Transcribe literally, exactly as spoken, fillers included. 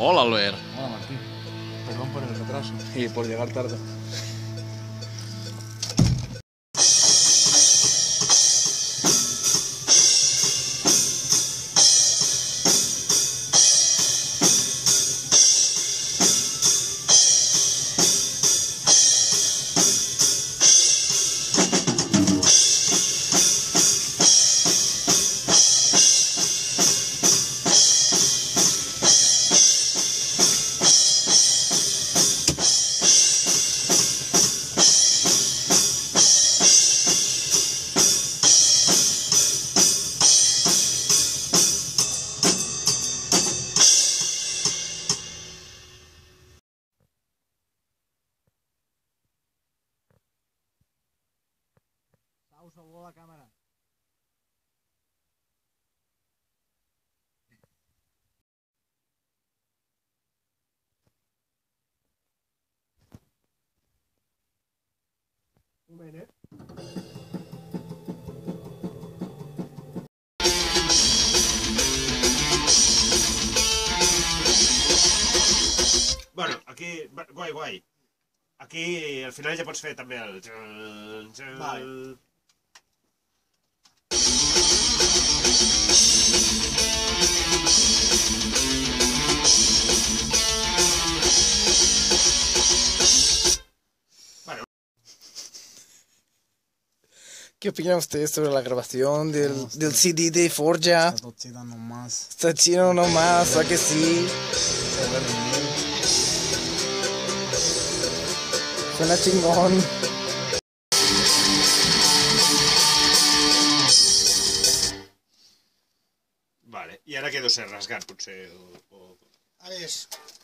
Hola, Albert. Hola, Martín. Perdón por el retraso y por llegar tarde. Sau, saludar la càmera. Un moment, eh? Bueno, aquí... Guai, guai. Aquí al final ja pots fer també el... Vale. Bueno. ¿Qué opinan ustedes sobre la grabación del, no, del C D de Forja? Está todo chido nomás. Está chido nomás, ¿a que sí? Suena chingón. Vale, i ara què deu ser rasgat, potser? O, o... Ara és...